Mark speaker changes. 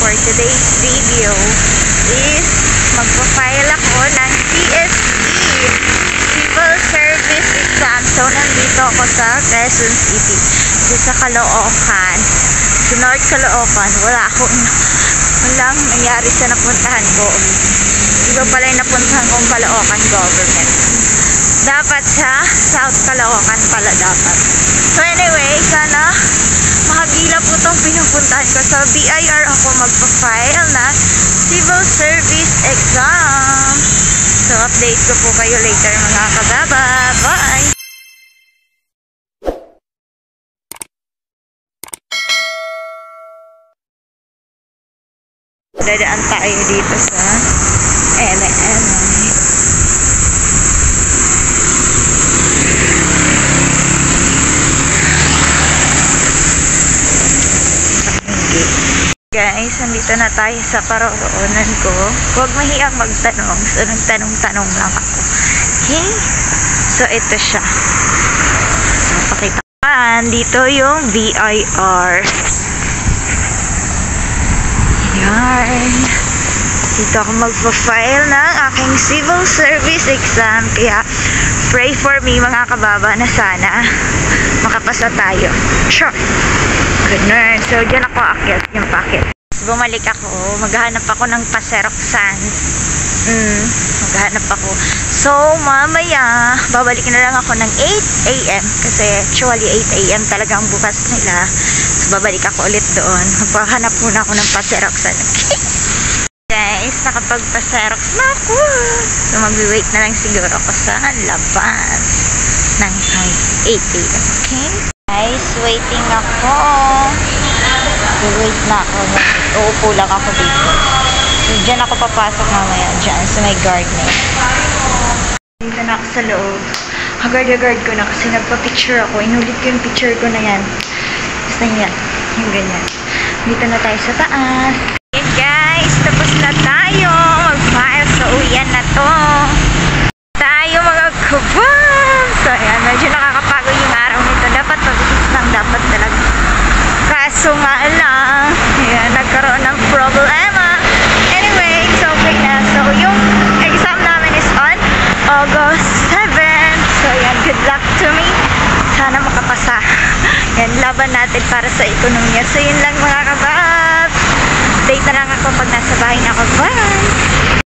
Speaker 1: for today's video is magpa-file ako ng CSE, Civil Service Exam. So, nandito ako sa Quezon City. Dito sa Caloocan. Sa North Caloocan. Walang nangyari sa napuntahan ko. Iba pala yung napuntahan kong Caloocan government. Dapat sa South Caloocan pala dapat. So anyway, sana makagila po itong pinupuntahan ko. Sa BIR ako magpa-file na Civil Service Exam. So update ko po kayo later mga kababa. Bye! Dadaan tayo dito sa M&M. Guys, nandito na tayo sa paroroonan ko. Huwag mahiyang magtanong. So, nagtanong-tanong lang ako. Okay? So, ito siya. So, pakita ko. Dito yung BIR. Yan. Dito ako magpa-file ng aking Civil Service Exam. Kaya, pray for me mga kababa na sana makapasa tayo. Sure. Ganun. So, dyan ako akyat yung packet. Bumalik ako. Maghahanap ako ng paseroksan. Maghahanap ako. So, mamaya, babalik na lang ako ng 8 AM. Kasi, actually, 8 AM talagang bukas nila. So, babalik ako ulit doon. Magpahanap muna ako ng paseroksan. Guys, nakapagpaserox na ako. So, mag-wait na lang siguro ako sa labas ng 8 AM. Okay? Guys, waiting ako. Wait na ako. Uupo lang ako dito. So, dyan ako papasok mamaya. Dyan, sa may garden. Dito na ako sa loob. Hagard-hagard ko na kasi nagpa-picture ako. Inulit ko yung picture ko na yan. Basta yan. Yung ganyan. Dito na tayo sa taas. Okay guys, tapos na tayo. Mag-file sa uwian na to. Tayo mga kubam. So, ayan. Medyo nakakapagod yung araw nito. Dapat mabilis lang. Dapat talaga. Kaso nga lang. Ayan, nagkaroon ng problema. Anyway, it's okay na. So, yung exam namin is on August 7. So, ayan. Good luck to me. Sana makapasa. Ayan, laban natin para sa ekonomiya. So, yun lang mga kabab. Update na lang ako pag nasa bahay na ako. Bye!